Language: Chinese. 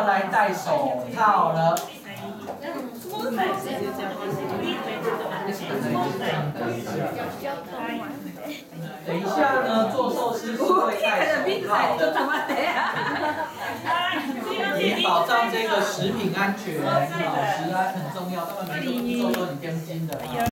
要来戴手套了。等一下呢，做寿司是会戴手套的，以保障这个食品安全。食安很重要，他们每个步骤都很艰辛的。